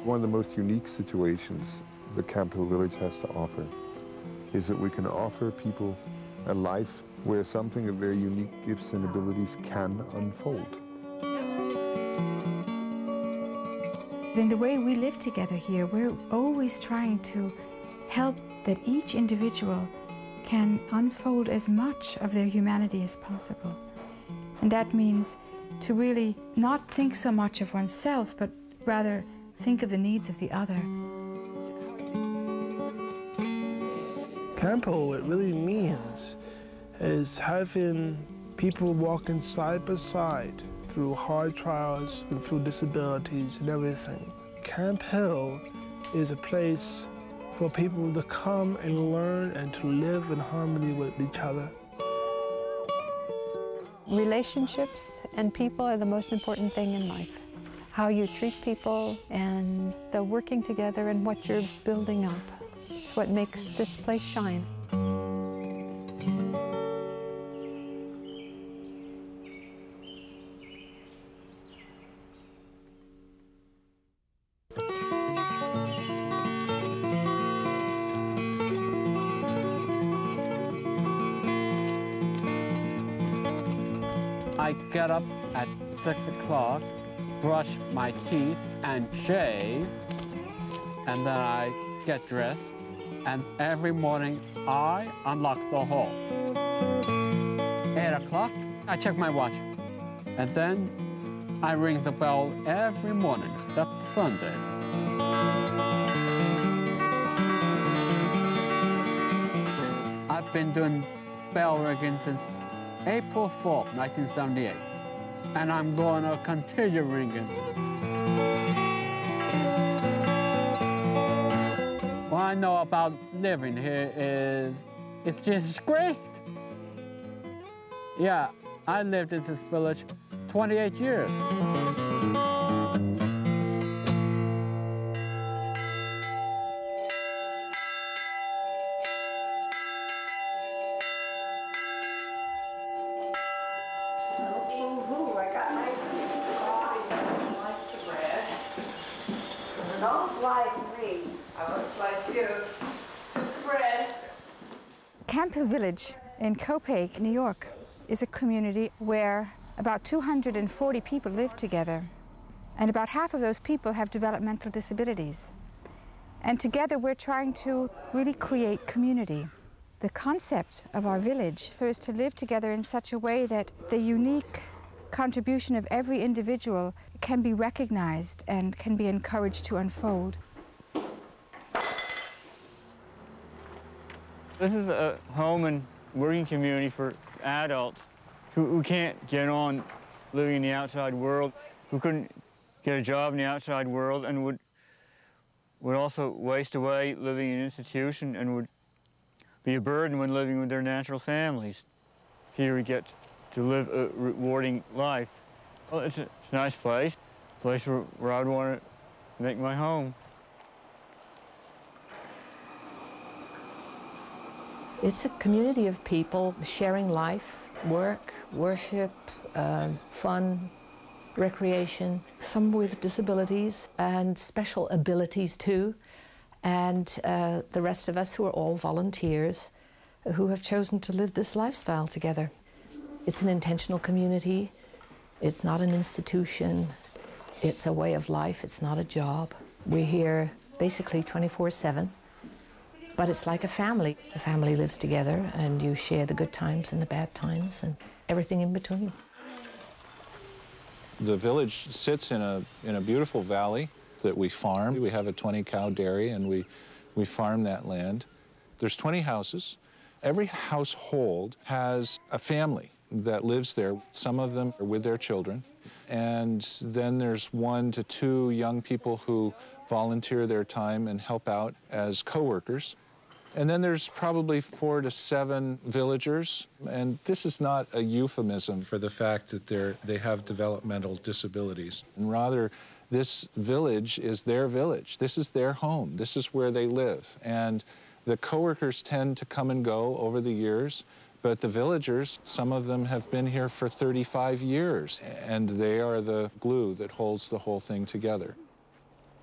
One of the most unique situations the Camphill Village has to offer is that we can offer people a life where something of their unique gifts and abilities can unfold. In the way we live together here, we're always trying to help that each individual can unfold as much of their humanity as possible. And that means to really not think so much of oneself, but rather think of the needs of the other. Camphill, what it really means is having people walking side by side through hard trials and through disabilities and everything. Camphill is a place for people to come and learn and to live in harmony with each other. Relationships and people are the most important thing in life. How you treat people and the working together and what you're building up. It's what makes this place shine. I get up at 6 o'clock, brush my teeth and shave, and then I get dressed, and every morning I unlock the hall. 8 o'clock, I check my watch, and then I ring the bell every morning except Sunday. I've been doing bell ringing since April 4th, 1978, and I'm going to continue ringing. What I know about living here is it's just great. Yeah, I lived in this village 28 years. Camphill Village in Copake, New York, is a community where about 240 people live together, and about half of those people have developmental disabilities. And together we're trying to really create community. The concept of our village is to live together in such a way that the unique contribution of every individual can be recognized and can be encouraged to unfold. This is a home and working community for adults who can't get on living in the outside world, who couldn't get a job in the outside world, and would also waste away living in an institution and would be a burden when living with their natural families. Here we get to live a rewarding life. Well, it's a nice place where I'd want to make my home. It's a community of people sharing life, work, worship, fun, recreation, some with disabilities and special abilities too, and the rest of us who are all volunteers who have chosen to live this lifestyle together. It's an intentional community. It's not an institution. It's a way of life. It's not a job. We're here basically 24/7. But it's like a family. The family lives together, and you share the good times and the bad times and everything in between. The village sits in a beautiful valley that we farm. We have a 20-cow dairy, and we farm that land. There's 20 houses. Every household has a family that lives there. Some of them are with their children. And then there's 1 to 2 young people who volunteer their time and help out as co-workers. And then there's probably 4 to 7 villagers, and this is not a euphemism for the fact that they have developmental disabilities. And rather, this village is their village. This is their home. This is where they live. And the coworkers tend to come and go over the years, but the villagers, some of them have been here for 35 years, and they are the glue that holds the whole thing together.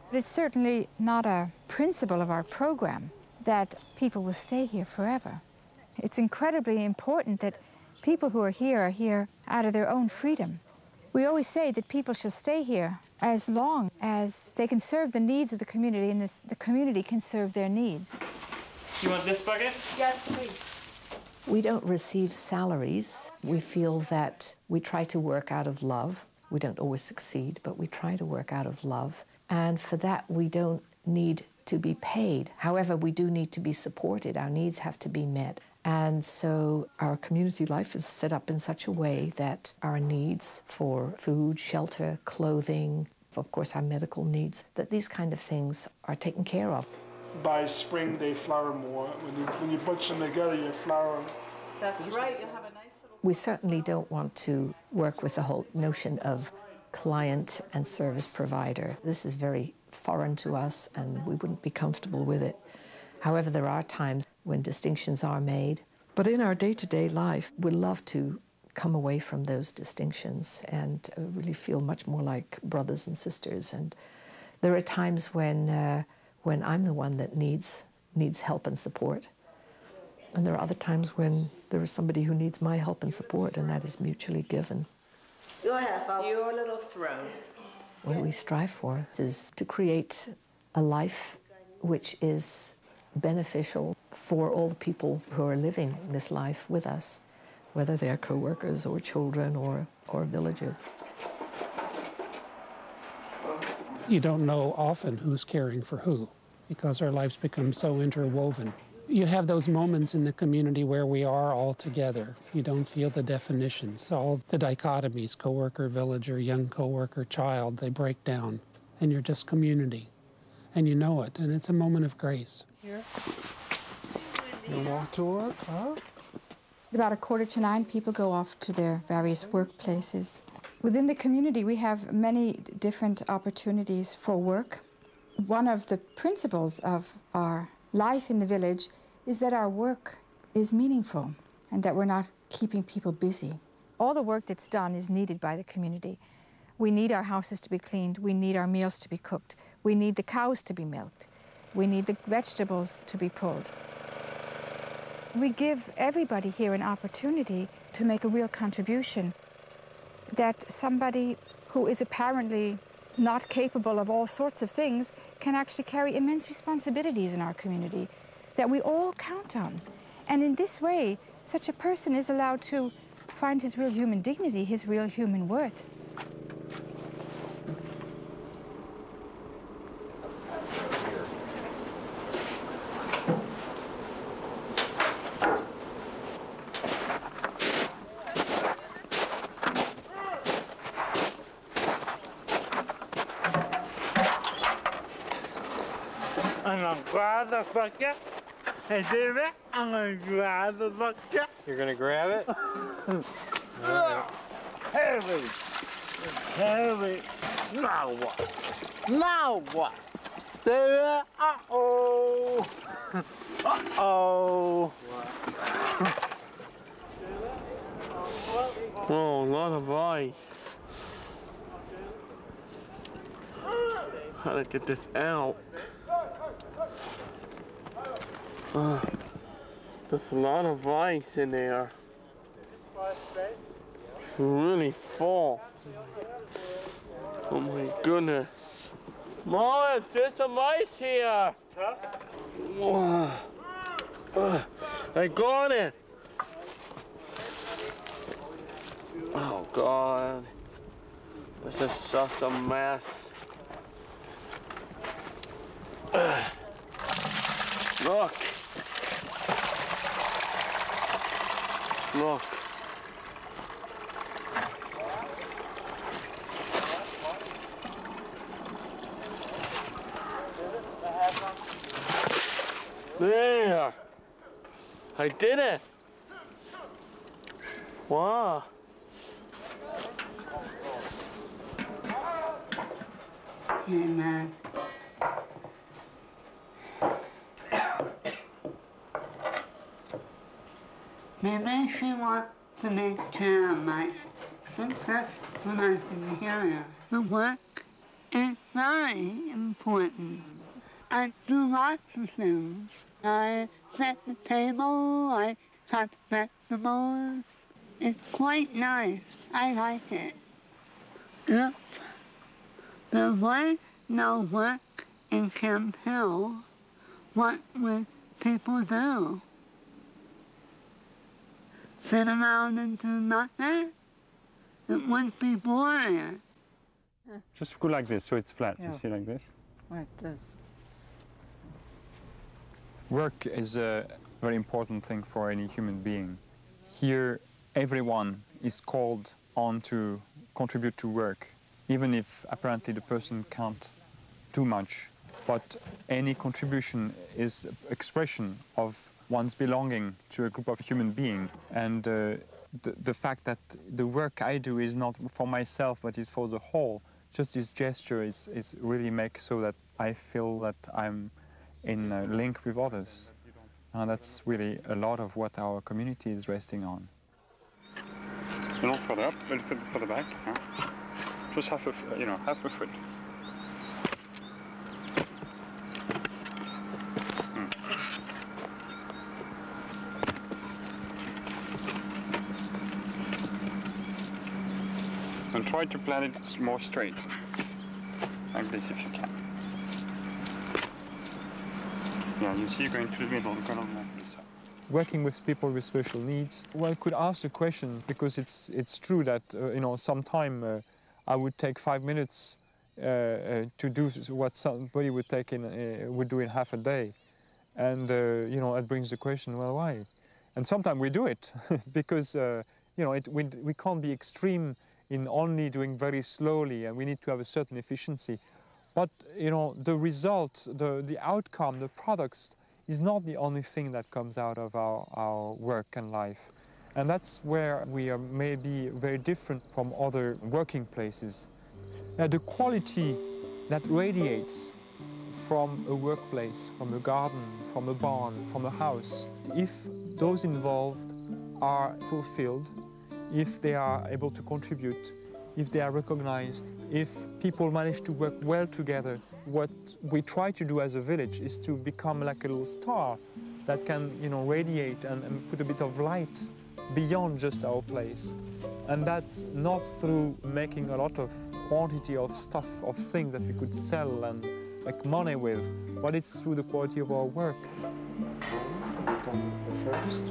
But it's certainly not a principle of our program that people will stay here forever. It's incredibly important that people who are here out of their own freedom. We always say that people should stay here as long as they can serve the needs of the community and the community can serve their needs. You want this bucket? Yes, please. We don't receive salaries. We feel that we try to work out of love. We don't always succeed, but we try to work out of love. And for that, we don't need to be paid. However, we do need to be supported. Our needs have to be met. And so our community life is set up in such a way that our needs for food, shelter, clothing, of course our medical needs, that these kind of things are taken care of. By spring, they flower more. When you bunch them together, you flower. That's right. You have a nice little... We certainly don't want to work with the whole notion of client and service provider. This is very foreign to us, and we wouldn't be comfortable with it. However, there are times when distinctions are made. But in our day-to-day life, we love to come away from those distinctions and really feel much more like brothers and sisters. And there are times when I'm the one that needs help and support. And there are other times when there is somebody who needs my help and support, and that is mutually given. Go ahead, your little throw. What we strive for is to create a life which is beneficial for all the people who are living this life with us, whether they are co-workers or children or villagers. You don't know often who's caring for who, because our lives become so interwoven. You have those moments in the community where we are all together. You don't feel the definitions, all the dichotomies, co-worker, villager, young co-worker, child, they break down, and you're just community. And you know it, and it's a moment of grace. Here. You walk to work, huh? About 8:45, people go off to their various workplaces. Within the community, we have many different opportunities for work. One of the principles of our life in the village is that our work is meaningful and that we're not keeping people busy. All the work that's done is needed by the community. We need our houses to be cleaned. We need our meals to be cooked. We need the cows to be milked. We need the vegetables to be pulled. We give everybody here an opportunity to make a real contribution, that somebody who is apparently not capable of all sorts of things can actually carry immense responsibilities in our community that we all count on. And in this way, such a person is allowed to find his real human dignity, his real human worth. I'm gonna grab the bucket. Hey, David, I'm gonna grab the bucket. You're gonna grab it? Heavy. Heavy. Now what? Now what? David, uh-oh. Uh-oh. Whoa, a lot of ice. How to get this out? There's a lot of ice in there. Really full. Oh my goodness. Mom, there's some ice here. Huh? I got it. Oh God. This is such a mess. Look. Look. There. I did it. Wow. Hey, man. Maybe she wants to make termites. I think that's what I can hear. The work is very important. I do lots of things. I set the table, I cut vegetables. It's quite nice. I like it. If there was no work in Camphill, what would people do? Sit around and do nothing? It would be boring. Just go like this, so it's flat. Yeah. You see, like this. Like this. Work is a very important thing for any human being. Here, everyone is called on to contribute to work, even if apparently the person can't do much. But any contribution is expression of one's belonging to a group of human beings. And the fact that the work I do is not for myself, but is for the whole, just this gesture is really makes so that I feel that I'm in a link with others. And that's really a lot of what our community is resting on. Not further up, a little bit further back. Yeah. Just half a foot. And try to plant it more straight, like this if you can. Yeah, you see, you're going to the middle, kind of like this. Working with people with special needs, well, I could ask a question, because it's true that, sometime I would take 5 minutes to do what somebody would do in half a day. And, it brings the question, well, why? And sometimes we do it, because, we can't be extreme in only doing very slowly, and we need to have a certain efficiency. But, the result, the outcome, the products, is not the only thing that comes out of our work and life. And that's where we are maybe very different from other working places. Now, the quality that radiates from a workplace, from a garden, from a barn, from a house, if those involved are fulfilled, if they are able to contribute, if they are recognized, if people manage to work well together, what we try to do as a village is to become like a little star that can, radiate and put a bit of light beyond just our place. And that's not through making a lot of quantity of stuff, of things that we could sell and make money with, but it's through the quality of our work. The first,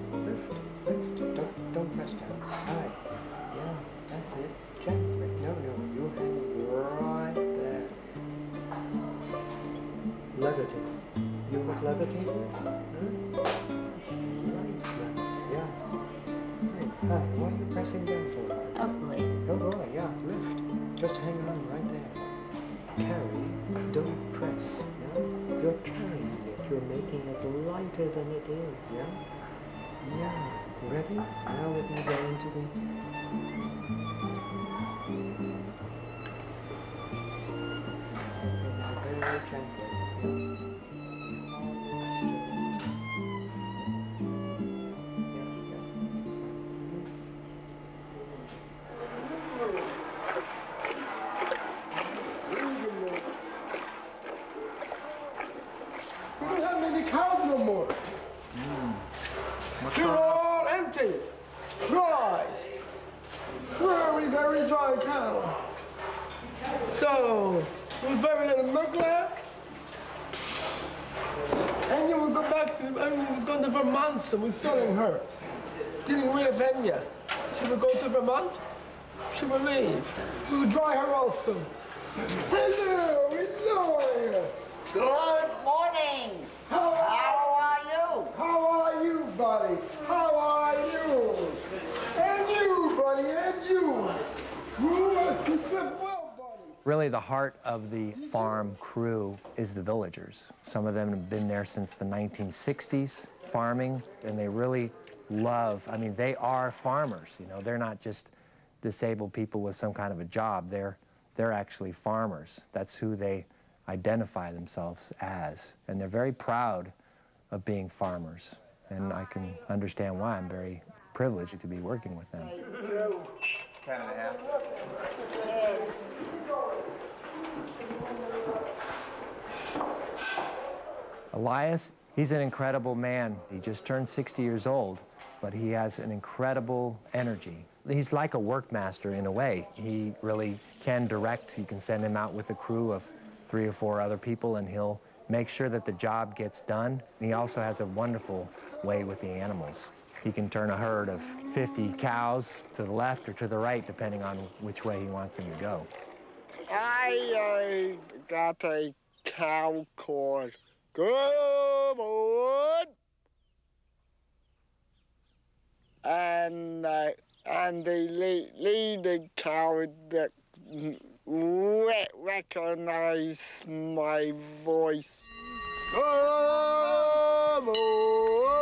lift, don't press down. High, yeah, that's it. Gently, no, you hang right there. Levitate. You know what levitate is? Lightness, yeah. Hi, why are you pressing down so hard? Oh boy. Oh boy, yeah, lift. Just hang on right there. Carry, don't press, yeah? You're carrying it, you're making it lighter than it is, yeah? Yeah, ready? Now let me go into the... Very gently. We don't have many cows no more. They're all empty, dry, very, very dry cow. So, with very little milk left, and you will go back to, we've gone to Vermont, so we're selling her, getting rid of Enya. She will go to Vermont, she will leave. We will dry her also. Hello. Good morning. How are you? How are you, buddy? How are you? And you, buddy, and you. You slept well, buddy. Really, the heart of the farm crew is the villagers. Some of them have been there since the 1960s, farming, and they really love, they are farmers, They're not just disabled people with some kind of a job. They're actually farmers. That's who they identify themselves as. And they're very proud of being farmers. And I can understand why. I'm very privileged to be working with them. 10 and a half. Elias, he's an incredible man. He just turned 60 years old, but he has an incredible energy. He's like a workmaster in a way. He really can direct. You can send him out with a crew of 3 or 4 other people, and he'll make sure that the job gets done. And he also has a wonderful way with the animals. He can turn a herd of 50 cows to the left or to the right, depending on which way he wants them to go. I got a cow called Good Morning. And the leading cow that recognized my voice. Good morning.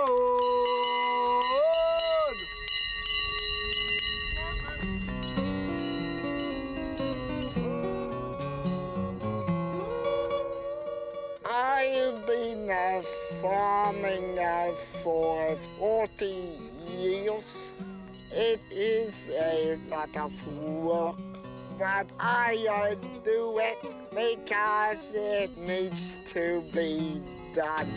I've been farming for 40 years. It is a lot of work, but I do it because it needs to be done.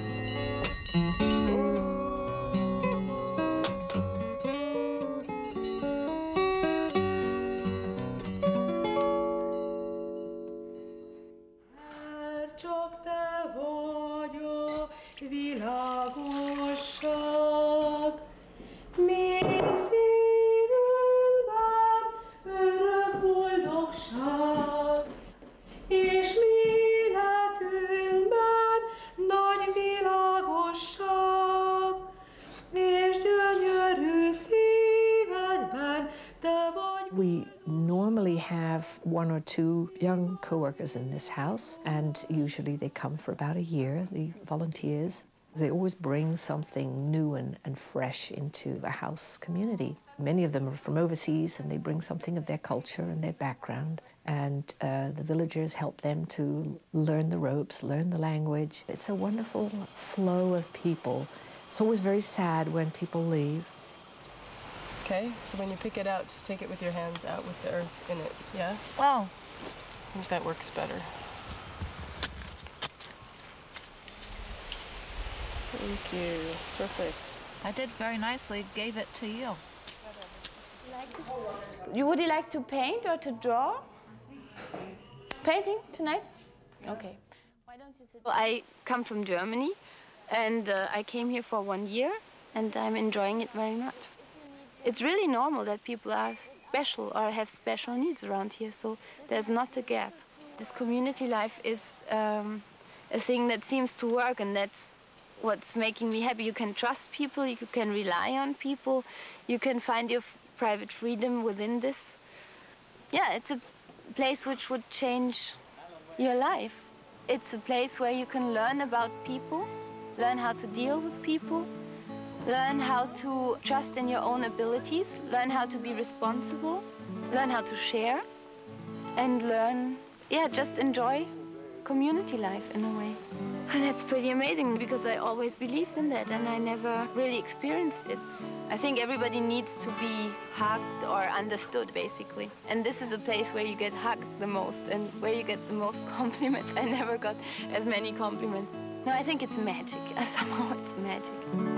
We normally have 1 or 2 young co-workers in this house, and usually they come for about a year, the volunteers. They always bring something new and fresh into the house community. Many of them are from overseas, and they bring something of their culture and their background, and the villagers help them to learn the ropes, learn the language. It's a wonderful flow of people. It's always very sad when people leave. Okay, so when you pick it out, just take it with your hands out with the earth in it, yeah? Oh. I think that works better. Thank you. Perfect. I did very nicely, gave it to you. Would you like to paint or to draw? Painting tonight? Okay. Why don't you sit? I come from Germany, and I came here for 1 year, and I'm enjoying it very much. It's really normal that people are special or have special needs around here, so there's not a gap. This community life is a thing that seems to work, and that's what's making me happy. You can trust people, you can rely on people, you can find your private freedom within this. Yeah, it's a place which would change your life. It's a place where you can learn about people, learn how to deal with people, learn how to trust in your own abilities, learn how to be responsible, learn how to share, and learn, yeah, just enjoy community life in a way. And that's pretty amazing because I always believed in that and I never really experienced it. I think everybody needs to be hugged or understood, basically. And this is a place where you get hugged the most and where you get the most compliments. I never got as many compliments. No, I think it's magic. Somehow it's magic.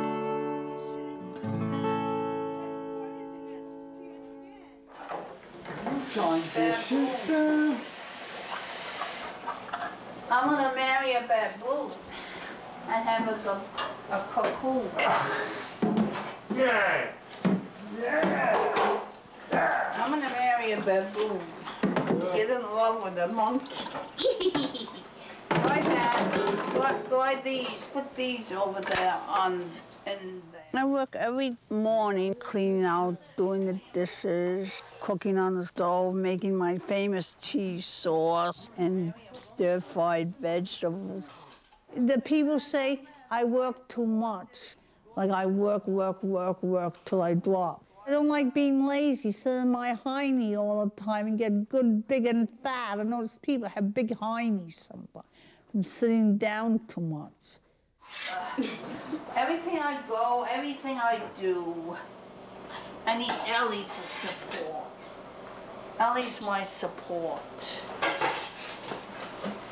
I'm gonna marry a baboon and have a cocoon. Yeah! Yeah! I'm gonna marry a baboon. Get in love with a monkey. Like that. Like these. Put these over there on. I work every morning cleaning out, doing the dishes, cooking on the stove, making my famous cheese sauce and stir-fried vegetables. The people say I work too much. Like I work till I drop. I don't like being lazy, sitting in my hiney all the time and get good, big and fat. I notice people have big hineys sometimes from sitting down too much. Everything I go, everything I do, I need Ellie for support. Ellie's my support.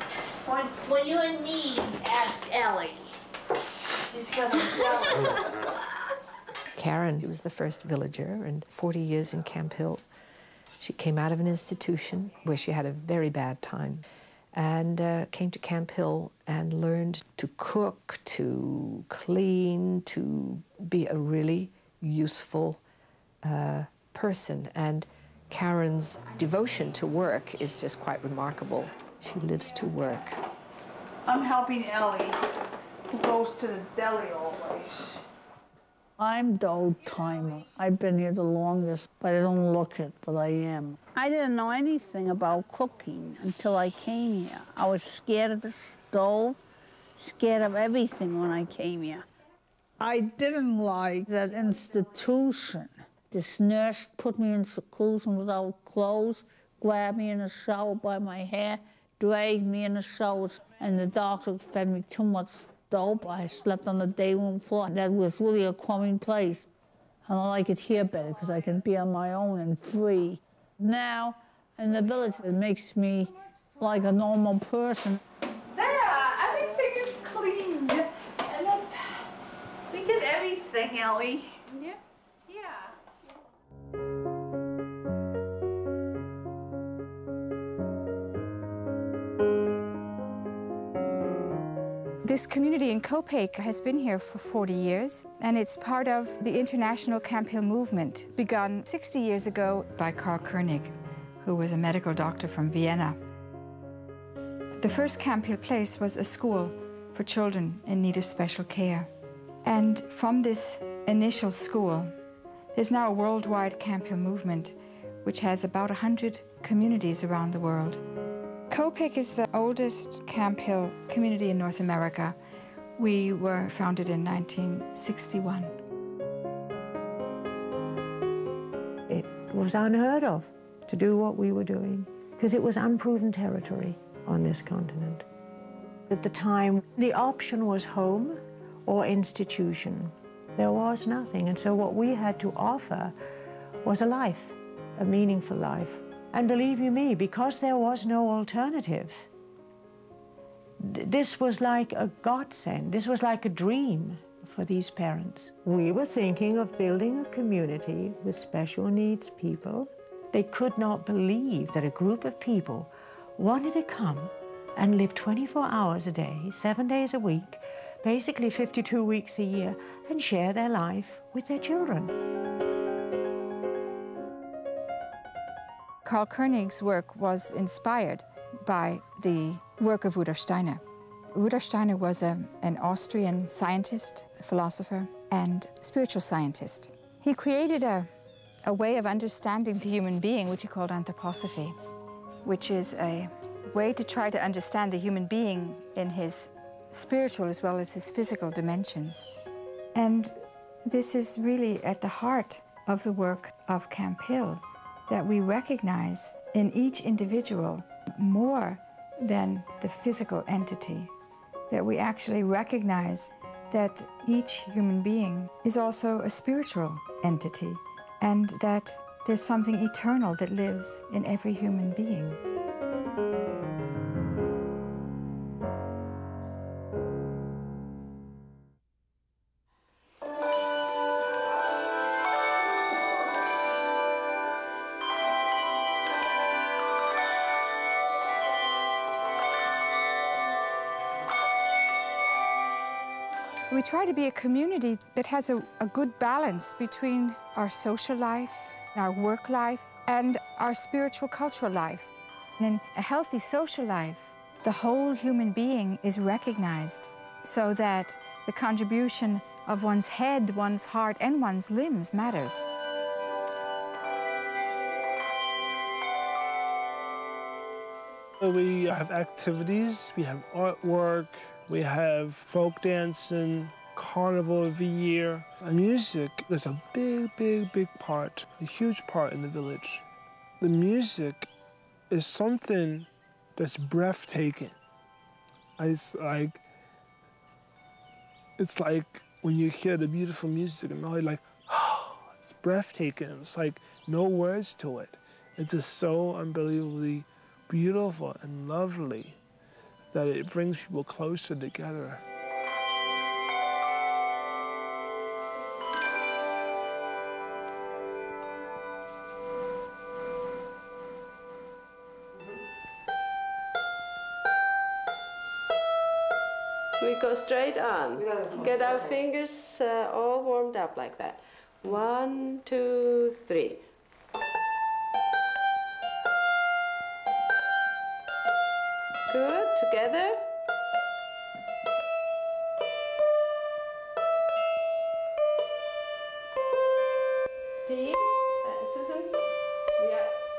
What you need, ask Ellie. She's got a belly. Karen was the first villager, and 40 years in Camphill. She came out of an institution where she had a very bad time and came to Camphill and learned to cook, to clean, to be a really useful person. And Karen's devotion to work is just quite remarkable. She lives to work. I'm helping Ellie, who goes to the deli always. I'm the old-timer. I've been here the longest, but I don't look it, but I am. I didn't know anything about cooking until I came here. I was scared of the stove, scared of everything when I came here. I didn't like that institution. This nurse put me in seclusion without clothes, grabbed me in the shower by my hair, dragged me in the shower, and the doctor fed me too much dope. I slept on the day room floor. That was really a crummy place. And I like it here better because I can be on my own and free. Now, in the village, it makes me like a normal person. There, everything is clean. And then we did everything, Ellie. Yeah. This community in Copake has been here for 40 years, and it's part of the international Camphill Movement, begun 60 years ago by Karl König, who was a medical doctor from Vienna. The first Camphill place was a school for children in need of special care. And from this initial school, there's now a worldwide Camphill Movement, which has about 100 communities around the world. Copake is the oldest Camphill community in North America. We were founded in 1961. It was unheard of to do what we were doing because it was unproven territory on this continent. At the time, the option was home or institution. There was nothing, and so what we had to offer was a life, a meaningful life. And believe you me, because there was no alternative, this was like a godsend. This was like a dream for these parents. We were thinking of building a community with special needs people. They could not believe that a group of people wanted to come and live 24 hours a day, 7 days a week, basically 52 weeks a year, and share their life with their children. Karl König's work was inspired by the work of Rudolf Steiner. Rudolf Steiner was an Austrian scientist, philosopher, and spiritual scientist. He created a way of understanding the human being, which he called anthroposophy, which is a way to try to understand the human being in his spiritual as well as his physical dimensions. And this is really at the heart of the work of Camphill, that we recognize in each individual more than the physical entity, that we actually recognize that each human being is also a spiritual entity, and that there's something eternal that lives in every human being. We try to be a community that has a good balance between our social life, our work life, and our spiritual cultural life. And in a healthy social life, the whole human being is recognized so that the contribution of one's head, one's heart, and one's limbs matters. We have activities, we have artwork, we have folk dancing, carnival every year. And music is a big part, a huge part in the village. The music is something that's breathtaking. It's like when you hear the beautiful music and you're like, oh, it's breathtaking. It's like no words to it. It's just so unbelievably beautiful and lovely that it brings people closer together. We go straight on. Get our fingers all warmed up like that. 1, 2, 3. Good, together. Deep. Susan? Yeah.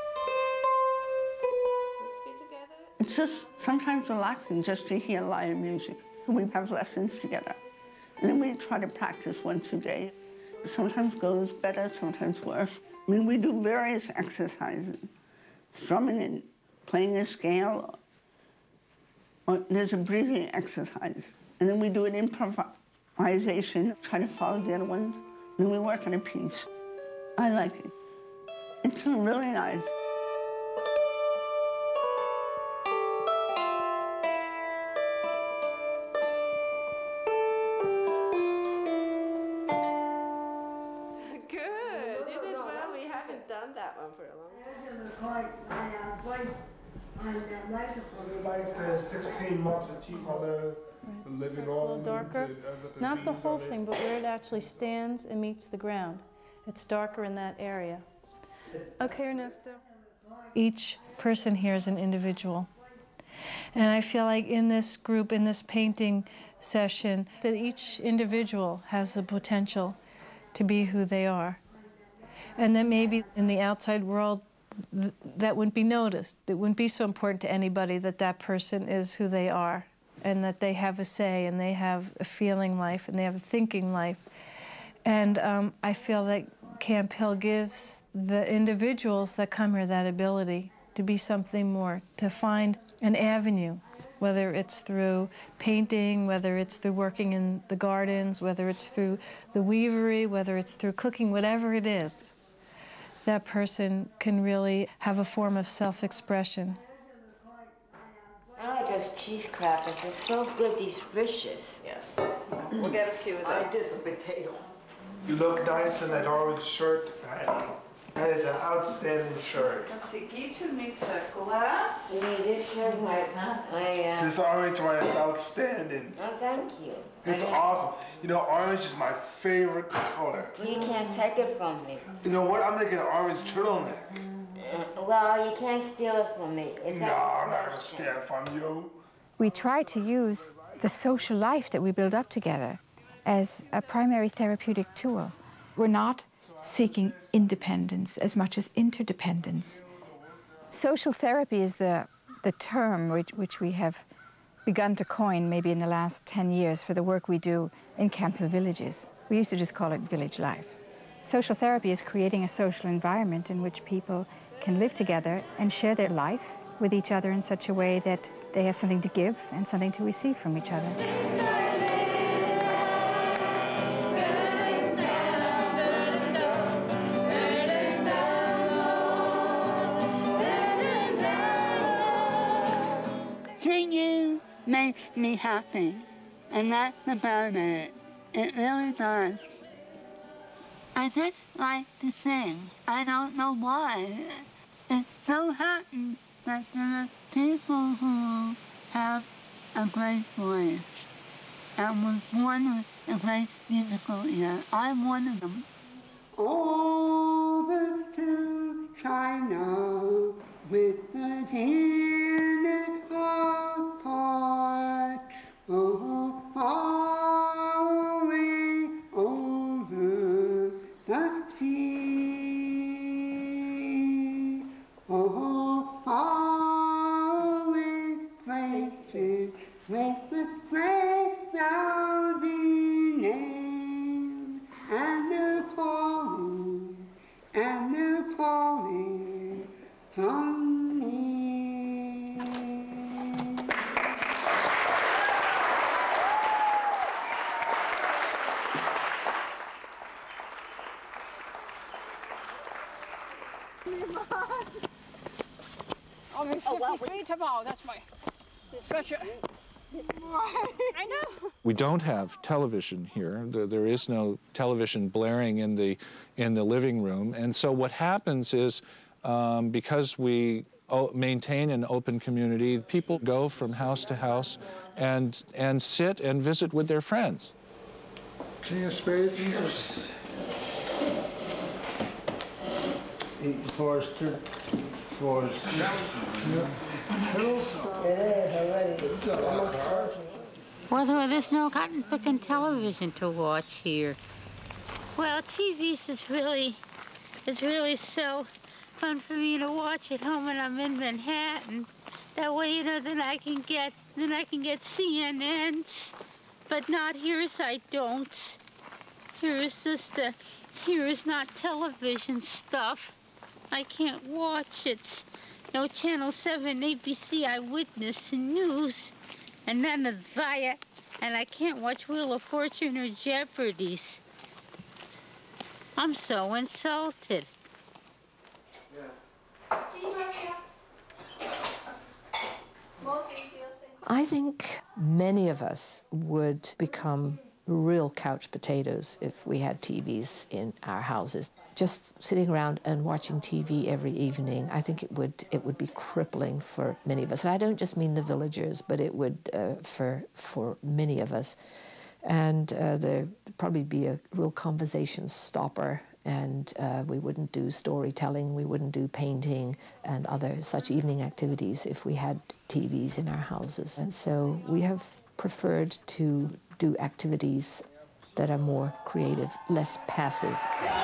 Let's be together. It's just sometimes relaxing just to hear live music. We have lessons together. And then we try to practice once a day. Sometimes goes better, sometimes worse. I mean, we do various exercises. Strumming and playing a scale. Or there's a breathing exercise. And then we do an improvisation, try to follow the other ones. Then we work on a piece. I like it. It's really nice. Like the 16 months that you are living on. A little darker. Not the whole thing, but where it actually stands and meets the ground. It's darker in that area. Okay, Ernesto. Each person here is an individual. And I feel like in this group, in this painting session, that each individual has the potential to be who they are. And that maybe in the outside world, that wouldn't be noticed. It wouldn't be so important to anybody that that person is who they are and that they have a say and they have a feeling life and they have a thinking life. And I feel that Camphill gives the individuals that come here that ability to be something more, to find an avenue, whether it's through painting, whether it's through working in the gardens, whether it's through the weavery, whether it's through cooking, whatever it is. That person can really have a form of self-expression. I like those cheese crackers. They're so good, these fishes. Yes. We'll get a few of those. I did the potatoes. You look nice in that orange shirt, Patty. That is an outstanding shirt. Let's see, Gitu needs a glass. You need this shirt, This orange one is outstanding. Oh, thank you. It's awesome. You know, orange is my favorite color. You can't take it from me. You know what? I'm gonna get an orange turtleneck. Well, you can't steal it from me. No, I'm not gonna steal it from you. We try to use the social life that we build up together as a primary therapeutic tool. We're not seeking independence as much as interdependence. Social therapy is the term which we have begun to coin maybe in the last 10 years for the work we do in Camphill villages. We used to just call it village life. Social therapy is creating a social environment in which people can live together and share their life with each other in such a way that they have something to give and something to receive from each other. Singing makes me happy, and that's about it. It really does. I just like to sing. I don't know why. It's so happy that there are people who have a great voice and was born with a great musical ear. I'm one of them. Over to China with the hand apart, oh, falling over the sea, oh, falling places with the place I'll be named, and they're falling from me. I'm 50 feet about, that's my... I know. We don't have television here. There is no television blaring in the living room. And so what happens is, because we maintain an open community, people go from house to house and sit and visit with their friends. King of Spades. Forrester. Well, there's no cotton picking television to watch here. Well, TVs is really so fun for me to watch at home when I'm in Manhattan. That way, you know, then I can get CNNs, but not here's I don't. Here is not television stuff. I can't watch it. No Channel 7, ABC, Eyewitness News, and none of that. And I can't watch Wheel of Fortune or Jeopardy's. I'm so insulted. I think many of us would become real couch potatoes if we had TVs in our houses. Just sitting around and watching TV every evening, I think it would be crippling for many of us. And I don't just mean the villagers, but it would for many of us. And there'd probably be a real conversation stopper, and we wouldn't do storytelling, we wouldn't do painting and other such evening activities if we had TVs in our houses. And so we have preferred to do activities that are more creative, less passive.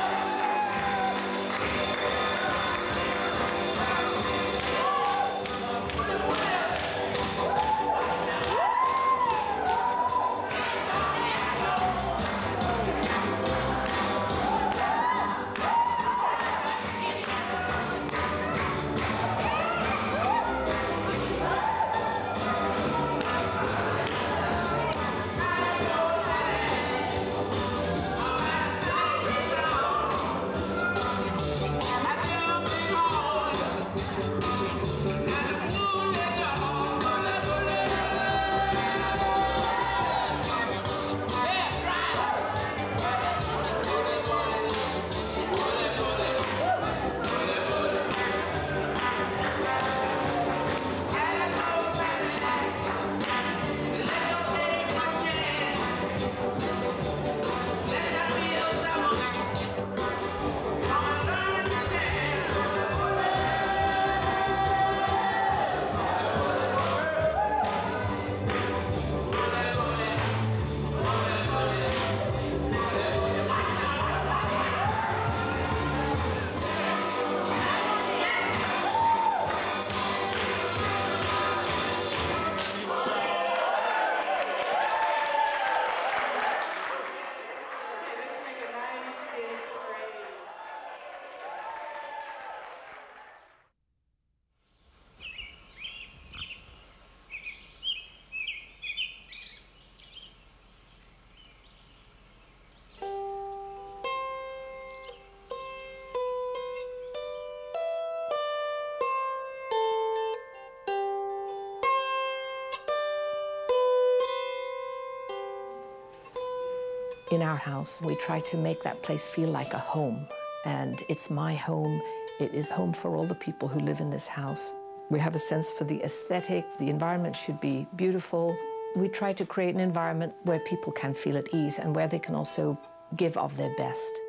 In our house, we try to make that place feel like a home. And it's my home. It is home for all the people who live in this house. We have a sense for the aesthetic. The environment should be beautiful. We try to create an environment where people can feel at ease and where they can also give of their best.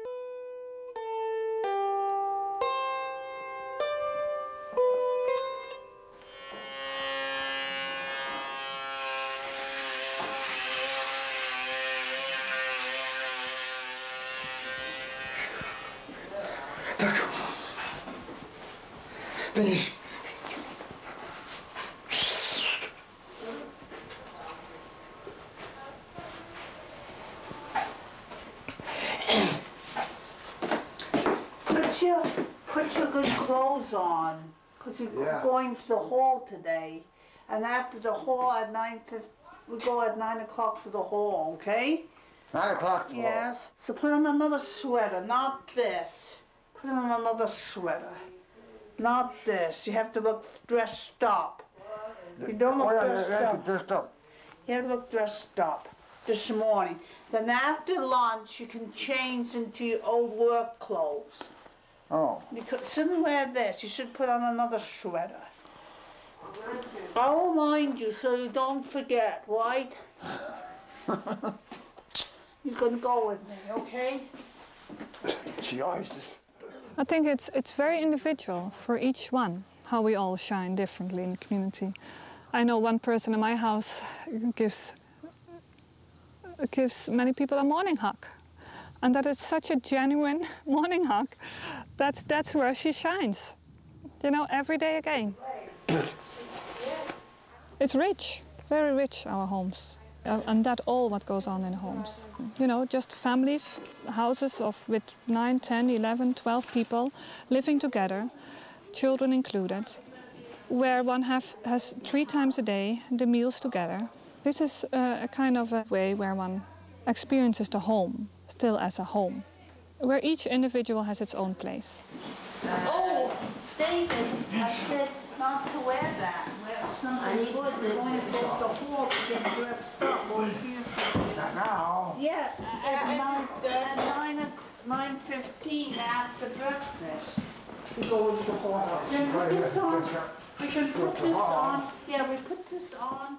Put your good clothes on, because you're going to the hall today. And after the hall at 9:50, we go at 9 o'clock to the hall, okay? 9 o'clock to the hall? Yes. So put on another sweater, not this. Put on another sweater, not this. You have to look dressed up. You don't look dressed dressed up. up. You have to look dressed up this morning. Then after lunch, you can change into your old work clothes. Oh. You shouldn't wear this. You should put on another sweater. I'll remind you so you don't forget, right? You can go with me, okay? Jesus. I think it's very individual for each one, how we all shine differently in the community. I know one person in my house gives many people a morning hug. And that is such a genuine morning hug. That's where she shines. You know, every day again. It's rich, very rich, our homes. And that all what goes on in homes. You know, just families, houses with 9, 10, 11, 12 people living together, children included, where one has 3 times a day the meals together. This is a kind of a way where one experiences the home still as a home, where each individual has its own place. Oh, David, I said not to wear that. Wear something good. They're going to take the hall to get dressed up. Or Now? Yeah, at 9:15 after breakfast, we go into the hall. Then put this on. We can put this on. Yeah, we put this on.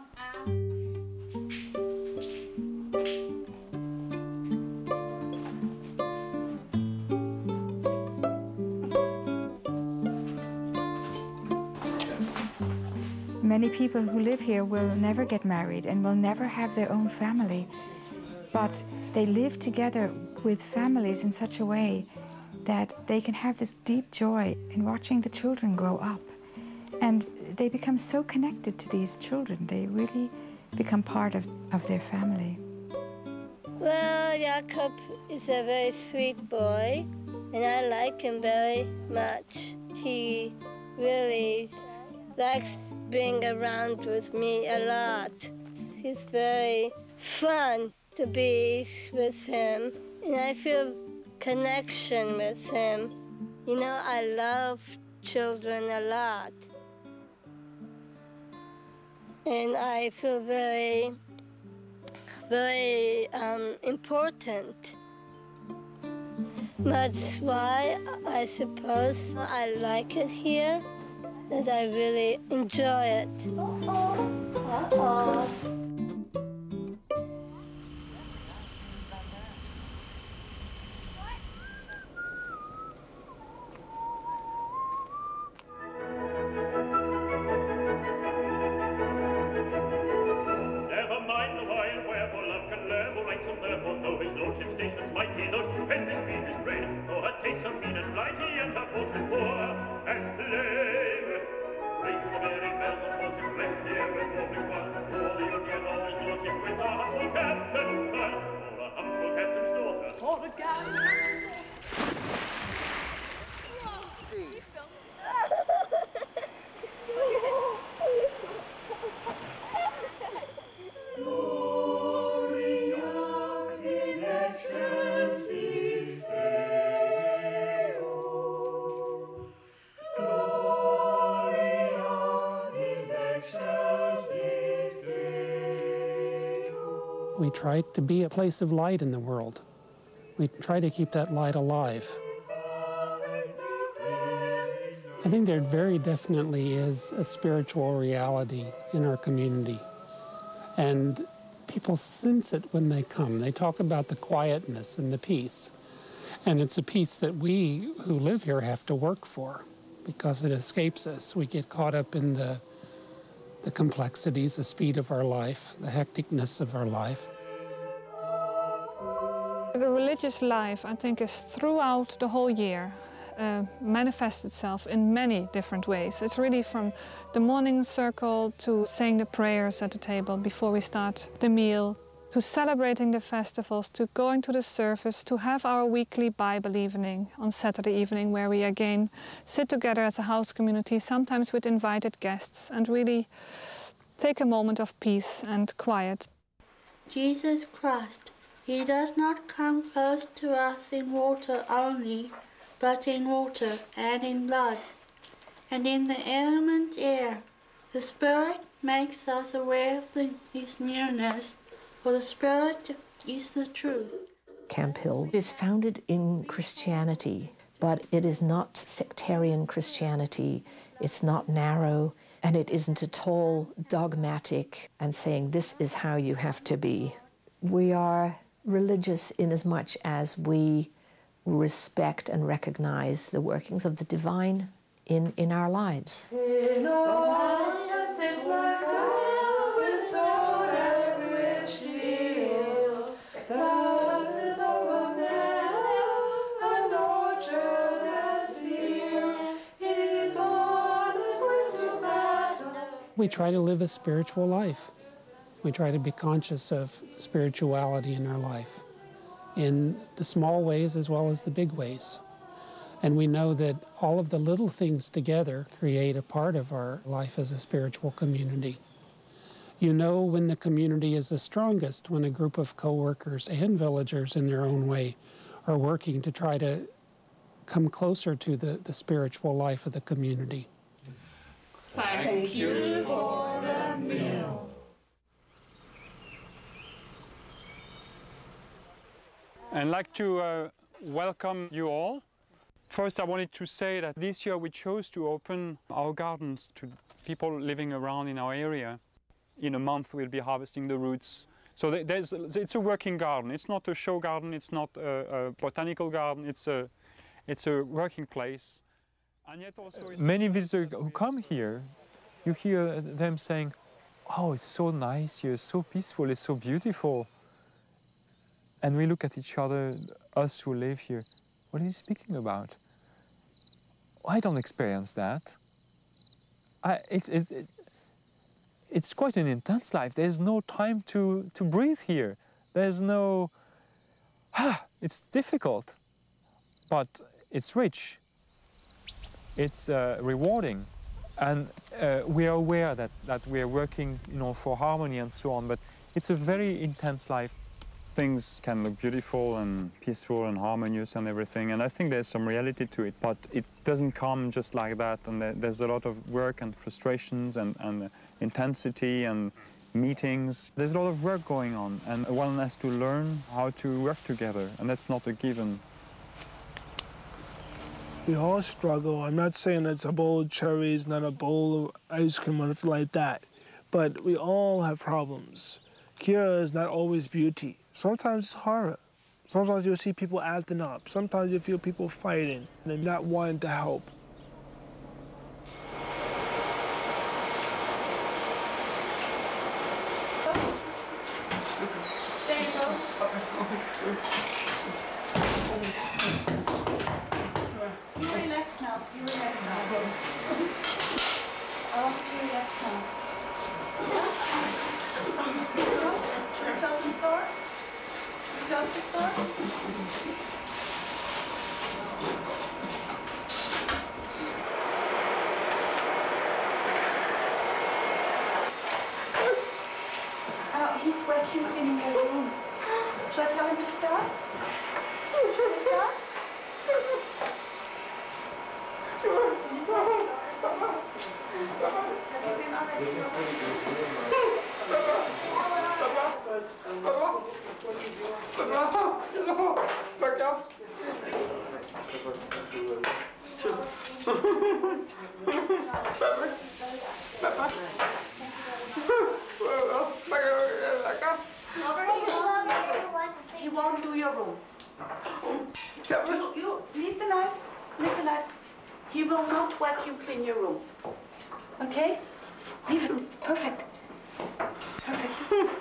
Many people who live here will never get married and will never have their own family, but they live together with families in such a way that they can have this deep joy in watching the children grow up. And they become so connected to these children. They really become part of their family. Well, Jakob is a very sweet boy, and I like him very much. He really likes being around with me a lot. He's very fun to be with him, and I feel connection with him. You know, I love children a lot. And I feel very, very important. That's why I suppose I like it here, that I really enjoy it. Uh-oh. We try to be a place of light in the world. We try to keep that light alive. I think there very definitely is a spiritual reality in our community. And people sense it when they come. They talk about the quietness and the peace. And it's a peace that we who live here have to work for because it escapes us. We get caught up in the complexities, the speed of our life, the hecticness of our life. The religious life, I think, is throughout the whole year, manifests itself in many different ways. It's really from the morning circle to saying the prayers at the table before we start the meal, to celebrating the festivals, to going to the service, to have our weekly Bible evening on Saturday evening, where we again sit together as a house community, sometimes with invited guests, and really take a moment of peace and quiet. Jesus Christ, He does not come first to us in water only, but in water and in blood, and in the element air, the Spirit makes us aware of His nearness, for the Spirit is the truth. Camphill is founded in Christianity, but it is not sectarian Christianity. It's not narrow, and it isn't at all dogmatic and saying this is how you have to be. We are religious in as much as we respect and recognize the workings of the divine in our lives. We try to live a spiritual life. We try to be conscious of spirituality in our life, in the small ways as well as the big ways. And we know that all of the little things together create a part of our life as a spiritual community. You know when the community is the strongest, when a group of co-workers and villagers in their own way are working to try to come closer to the spiritual life of the community. Thank you for the meal. I'd like to welcome you all. First, I wanted to say that this year we chose to open our gardens to people living around in our area. In a month, we'll be harvesting the roots. So it's a working garden. It's not a show garden. It's not a botanical garden. It's a working place. And yet also many visitors who come here, you hear them saying, "Oh, it's so nice here, it's so peaceful, it's so beautiful." And we look at each other, us who live here, what are you speaking about? I don't experience that. It's quite an intense life. There's no time to breathe here. There's no... it's difficult, but it's rich. It's rewarding. And we are aware that we are working, for harmony and so on, but it's a very intense life. Things can look beautiful and peaceful and harmonious and everything, and I think there's some reality to it, but it doesn't come just like that, and there's a lot of work and frustrations and intensity and meetings. There's a lot of work going on, and one has to learn how to work together, and that's not a given. We all struggle. I'm not saying it's a bowl of cherries, not a bowl of ice cream or anything like that, but we all have problems. Here is not always beauty. Sometimes it's horror. Sometimes you'll see people acting up. Sometimes you feel people fighting and not wanting to help. You relax now. You relax now. I want you to relax now. Should we close the store? Should we close the store? He's vacuum cleaning your room. Should I tell him to stop? Should we stop? He won't do your room. You leave the knives. Leave the knives. He will not vacuum clean your room. Okay? Leave him. Perfect. Perfect.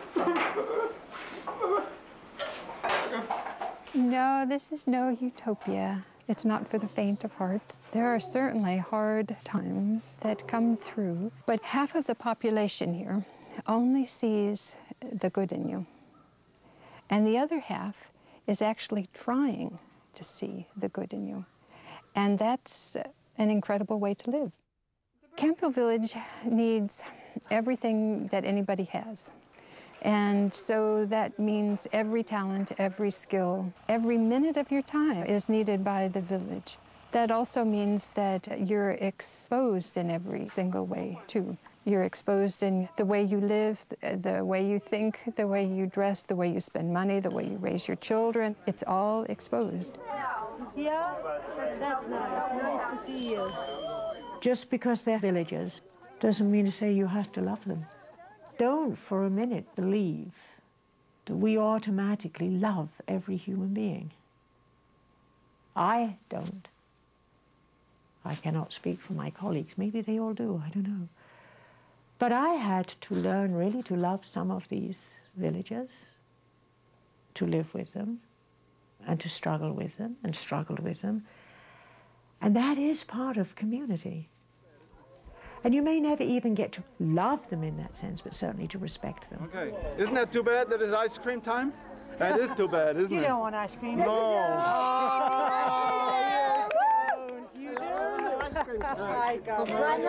No, this is no utopia. It's not for the faint of heart. There are certainly hard times that come through, but half of the population here only sees the good in you. And the other half is actually trying to see the good in you. And that's an incredible way to live. Camphill Village needs everything that anybody has. And so that means every talent, every skill, every minute of your time is needed by the village. That also means that you're exposed in every single way, too. You're exposed in the way you live, the way you think, the way you dress, the way you spend money, the way you raise your children. It's all exposed. Yeah, that's nice. Nice to see you. Just because they're villagers doesn't mean to say you have to love them. Don't for a minute believe that we automatically love every human being. I don't. I cannot speak for my colleagues. Maybe they all do, I don't know. But I had to learn really to love some of these villagers, to live with them, and to struggle with them, and struggled with them. And that is part of community. And you may never even get to love them in that sense, but certainly to respect them. Okay, isn't that too bad that it's ice cream time? That is too bad, isn't it? You don't want ice cream. No. You do? I got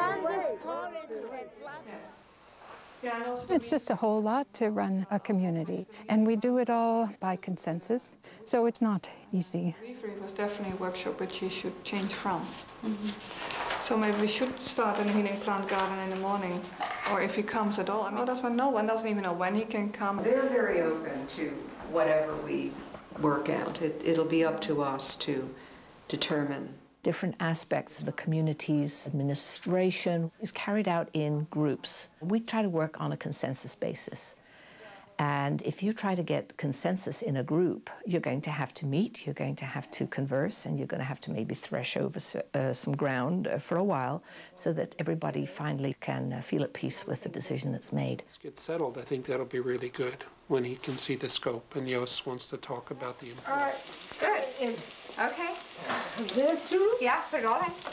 It's just a whole lot to run a community, and we do it all by consensus, so it's not easy. It was definitely a workshop which he should change from. So maybe we should start a healing plant garden in the morning, or if he comes at all. I mean, no one doesn't even know when he can come. They're very open to whatever we work out. It'll be up to us to determine. Different aspects of the community's administration is carried out in groups. We try to work on a consensus basis. And if you try to get consensus in a group, you're going to have to meet, you're going to have to converse, and you're going to have to maybe thresh over some ground for a while so that everybody finally can feel at peace with the decision that's made. Let's get settled. I think that'll be really good when he can see the scope and Jos wants to talk about the importance. All right, good. Okay. This too? Yeah, put it all in.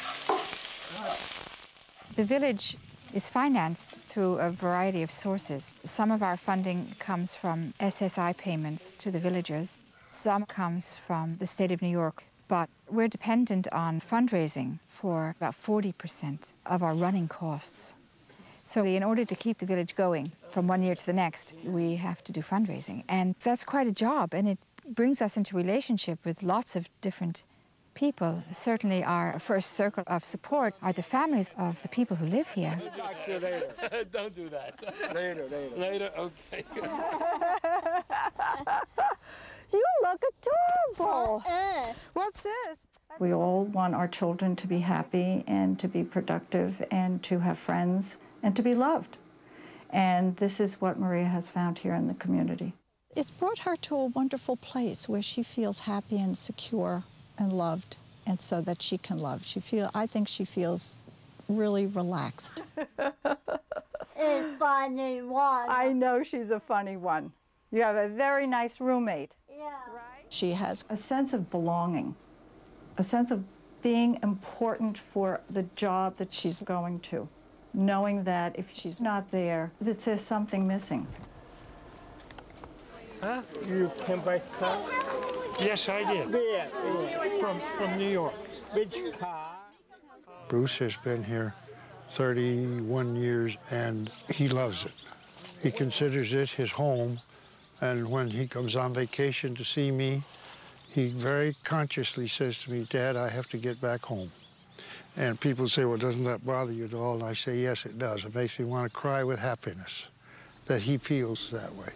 The village is financed through a variety of sources. Some of our funding comes from SSI payments to the villagers. Some comes from the state of New York, but we're dependent on fundraising for about 40% of our running costs. So in order to keep the village going from one year to the next, we have to do fundraising. And that's quite a job, and it brings us into relationship with lots of different people. Certainly our first circle of support are the families of the people who live here. Talk to you later. Don't do that. Later. Later, okay. You look adorable. What's this? We all want our children to be happy and to be productive and to have friends and to be loved. And this is what Maria has found here in the community. It's brought her to a wonderful place where she feels happy and secure and loved, and so that she can love. I think she feels really relaxed. A funny one. I know she's a funny one. You have a very nice roommate. Yeah. Right? She has a sense of belonging, a sense of being important for the job that she's going to, knowing that if she's not there, that there's something missing. Huh? You came by car? Yes, I did. Where? From New York. Which car? Bruce has been here 31 years, and he loves it. He considers it his home, and when he comes on vacation to see me, he very consciously says to me, "Dad, I have to get back home." And people say, "Well, doesn't that bother you at all?" And I say, "Yes, it does. It makes me want to cry with happiness that he feels that way."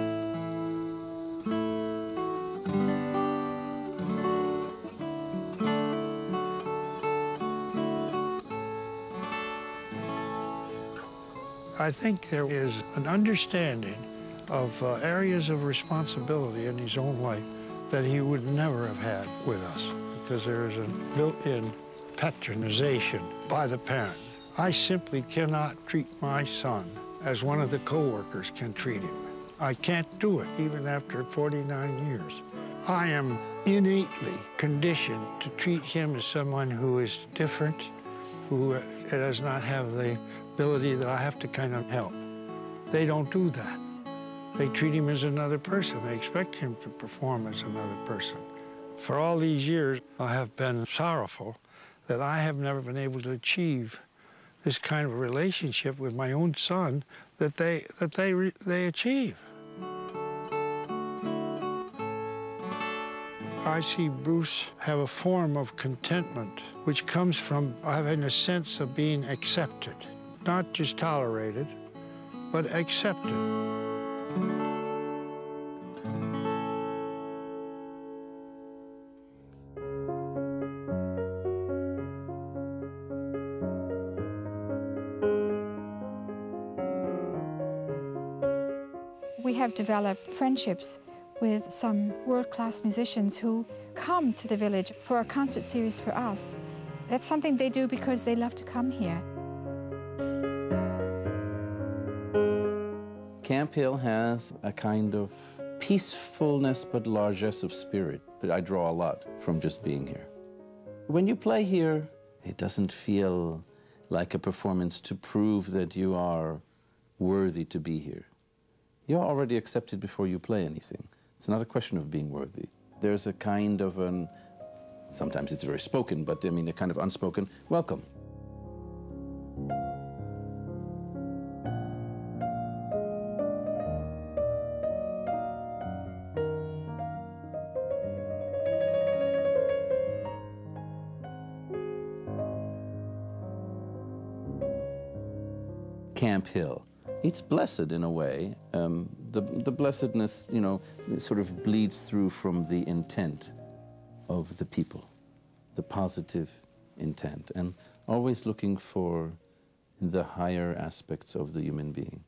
I think there is an understanding of areas of responsibility in his own life that he would never have had with us, because there is a built-in patronization by the parent. I simply cannot treat my son as one of the co-workers can treat him. I can't do it, even after 49 years. I am innately conditioned to treat him as someone who is different, who does not have the ability that I have to kind of help. They don't do that. They treat him as another person. They expect him to perform as another person. For all these years, I have been sorrowful that I have never been able to achieve this kind of relationship with my own son that they achieve. I see Bruce have a form of contentment which comes from having a sense of being accepted. not just tolerated, but accepted. We have developed friendships with some world-class musicians who come to the village for a concert series for us. That's something they do because they love to come here. Camphill has a kind of peacefulness but largesse of spirit that I draw a lot from just being here. When you play here, it doesn't feel like a performance to prove that you are worthy to be here. You're already accepted before you play anything. It's not a question of being worthy. There's a kind of an, sometimes it's very spoken, but I mean a kind of unspoken welcome. Camphill. It's blessed in a way. The blessedness, you know, sort of bleeds through from the intent of the people, the positive intent, and always looking for the higher aspects of the human being.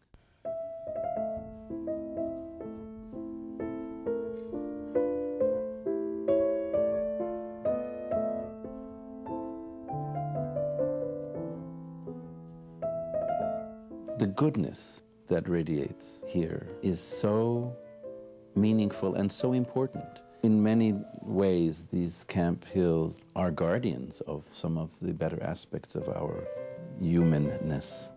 The goodness that radiates here is so meaningful and so important. In many ways, these Camphills are guardians of some of the better aspects of our humanness.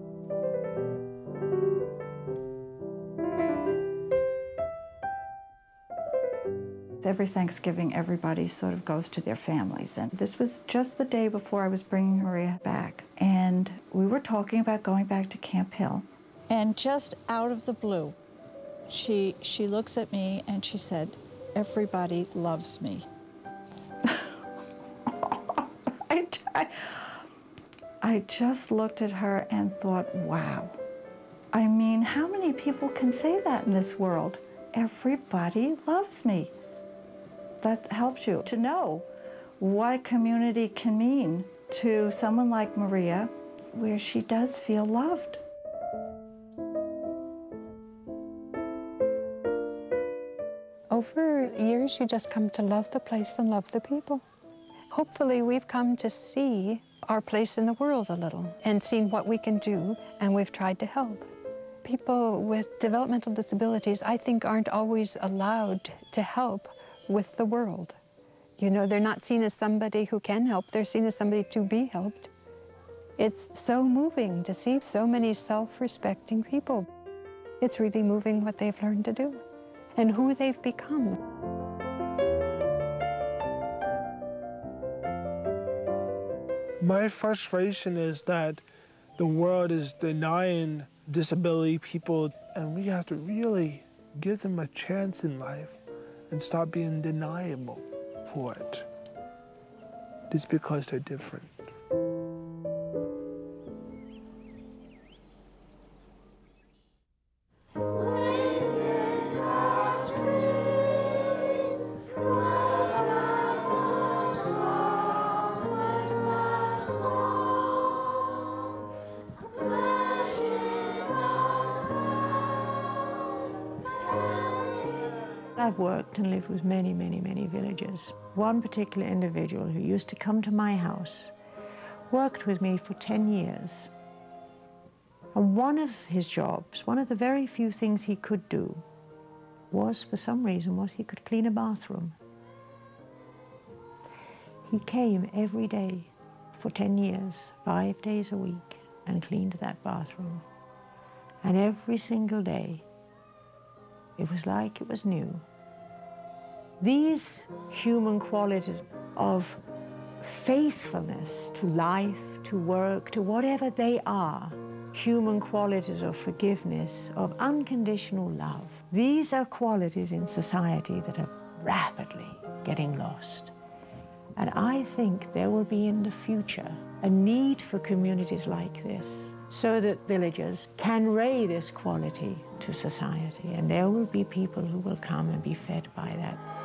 Every Thanksgiving, everybody sort of goes to their families. And this was just the day before I was bringing Maria back. And we were talking about going back to Camphill. And just out of the blue, she looks at me and she said, "Everybody loves me." I just looked at her and thought, wow. I mean, how many people can say that in this world? Everybody loves me. That helps you to know what a community can mean to someone like Maria, where she does feel loved. Over years, you just come to love the place and love the people. Hopefully, we've come to see our place in the world a little and seen what we can do, and we've tried to help. People with developmental disabilities, I think, aren't always allowed to help with the world. You know, they're not seen as somebody who can help, they're seen as somebody to be helped. It's so moving to see so many self-respecting people. It's really moving what they've learned to do and who they've become. My frustration is that the world is denying disability people, and we have to really give them a chance in life and stop being deniable for it, just because they're different. I've worked and lived with many, many, many villagers. One particular individual who used to come to my house worked with me for 10 years. And one of his jobs, one of the very few things he could do was, for some reason, he could clean a bathroom. He came every day for 10 years, 5 days a week, and cleaned that bathroom. And every single day, it was like it was new. These human qualities of faithfulness to life, to work, to whatever they are, human qualities of forgiveness, of unconditional love, these are qualities in society that are rapidly getting lost. And I think there will be in the future a need for communities like this so that villagers can raise this quality to society, and there will be people who will come and be fed by that.